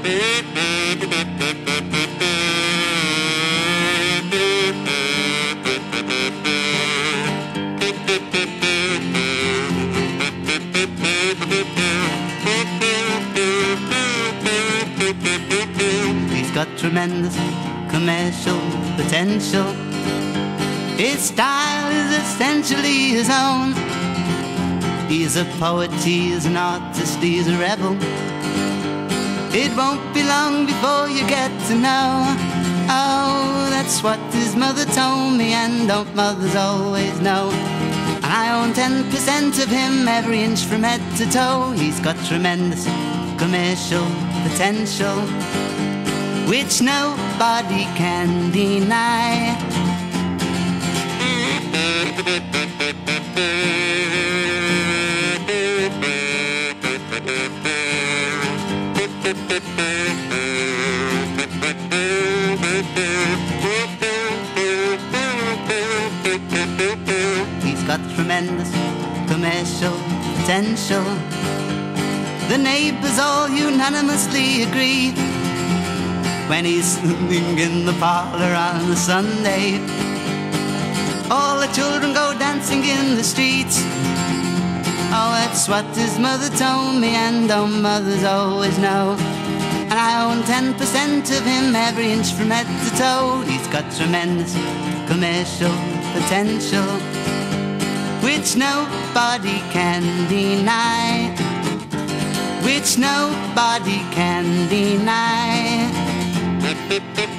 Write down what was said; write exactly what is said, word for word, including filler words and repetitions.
He's got tremendous commercial potential. His style is essentially his own. He's a poet, he's an artist, he's a rebel. It won't be long before you get to know. Oh, that's what his mother told me, and don't mothers always know? I own ten percent of him, every inch from head to toe. He's got tremendous commercial potential, which nobody can deny. He's got tremendous commercial potential. The neighbors all unanimously agree when he's singing in the parlor on a Sunday. All the children go dancing in the streets. Oh, that's what his mother told me, and oh, mothers always know. And I own ten percent of him, every inch from head to toe. He's got tremendous commercial potential, which nobody can deny, which nobody can deny.